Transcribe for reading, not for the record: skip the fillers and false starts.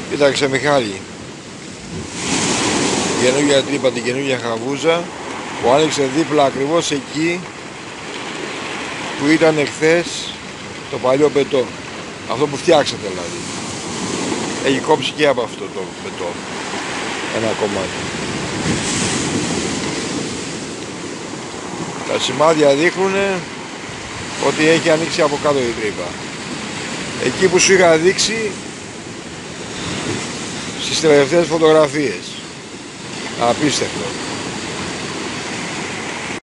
Κοίταξε Μιχάλη, την καινούργια τρύπα, την καινούργια χαβούζα που άνοιξε δίπλα ακριβώς εκεί που ήταν εχθές το παλιό μπετόν. Αυτό που φτιάξατε δηλαδή. Έχει κόψει και από αυτό το μπετόν ένα κομμάτι. Τα σημάδια δείχνουν ότι έχει ανοίξει από κάτω η τρύπα. Εκεί που σου είχα δείξει στις τελευταίες φωτογραφίες. Απίστευτο.